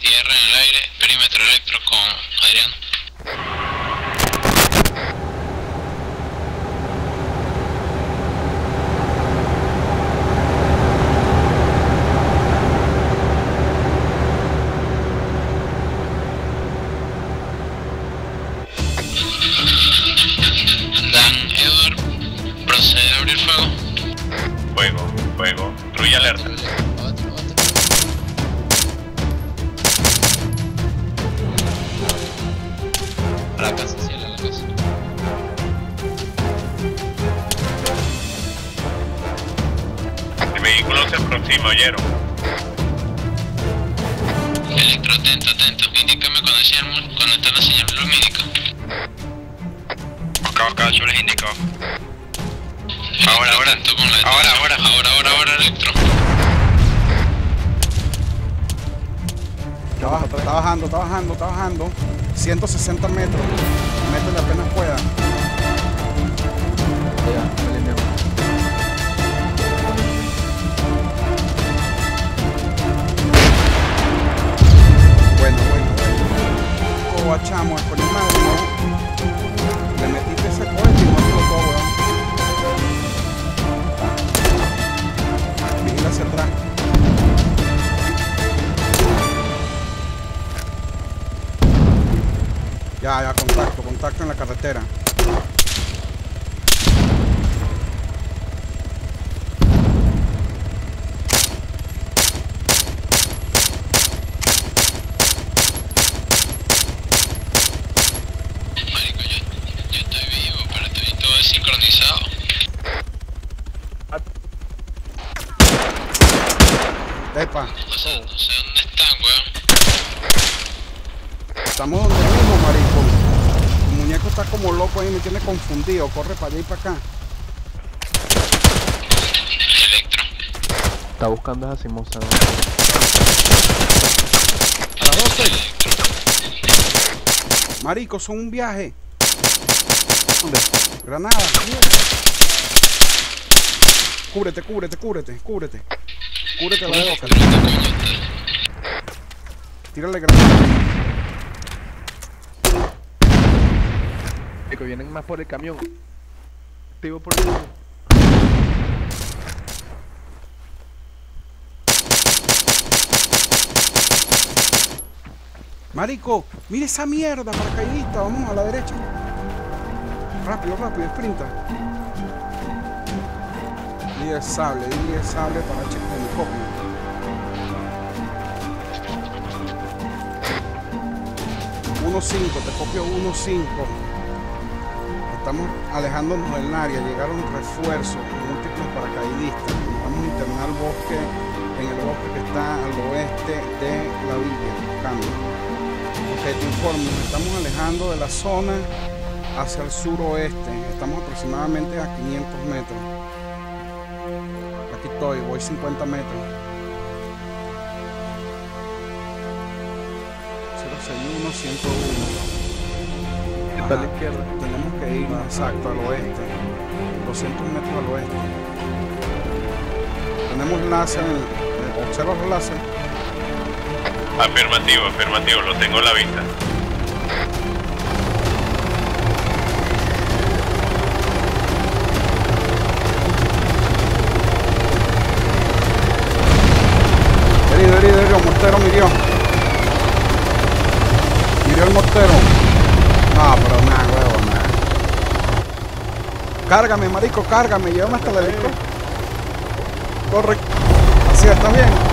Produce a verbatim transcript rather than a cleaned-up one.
tierra en el aire, perímetro electro con Adriano. Dan Edward, procede a abrir fuego. Fuego, fuego, Truy alerta. A la casa, sí, a la casa. El vehículo se aproxima, oyeron. Electro, atento, atento. Indícame cuando, señal, cuando está la señal lumínica. Acá, acá, yo les indico. Ahora, ahora. Ahora, ahora. Ahora, ahora, ahora, Electro. Está, baj está bajando, está bajando, está bajando. ciento sesenta metros. Métele apenas pueda. Bueno, bueno, bueno. Cobachamos, con el madre, ¿no? Le metiste ese cohete y no explotó, weón. Vigila hacia atrás. Ya, ya, contacto, contacto en la carretera. Marico, yo, yo estoy vivo, pero estoy todo desincronizado. Epa, O sea, no sé dónde están, weón. estamos donde mismo, marico. El muñeco está como loco ahí, me tiene confundido. Corre para allá y para acá. Electro. Está buscando a Simosa. A las doce. Marico, son un viaje. ¿Dónde? Granada. Cúbrete, cúbrete, cúbrete, cúbrete. Cúbrete la boca. Tírale granada. Que vienen más por el camión. Activo por el camión. Marico, mire esa mierda, paracaidista. Vamos a la derecha. Rápido, rápido, sprinta. Líder sable, líder sable para checkpoint, copio. uno cinco, te copio uno cinco. Estamos alejándonos del área, llegaron refuerzos, múltiples paracaidistas. Vamos a internar el bosque, en el bosque que está al oeste de la villa. Cambio. Ok, te informo, nos estamos alejando de la zona hacia el suroeste. Estamos aproximadamente a quinientos metros. Aquí estoy, voy cincuenta metros. cero seis uno, ciento uno. Está a la izquierda. Tenemos que ir exacto al oeste, doscientos metros al oeste. Tenemos láser, eh, observa los láser. Afirmativo, afirmativo, lo tengo a la vista. Herido, herido, herido, mortero me hirió. Hirió el mortero. No, pero nada, huevo, nada. Cárgame, marico, cárgame, llévame hasta el helicóptero. Corre. Así, ¿está bien?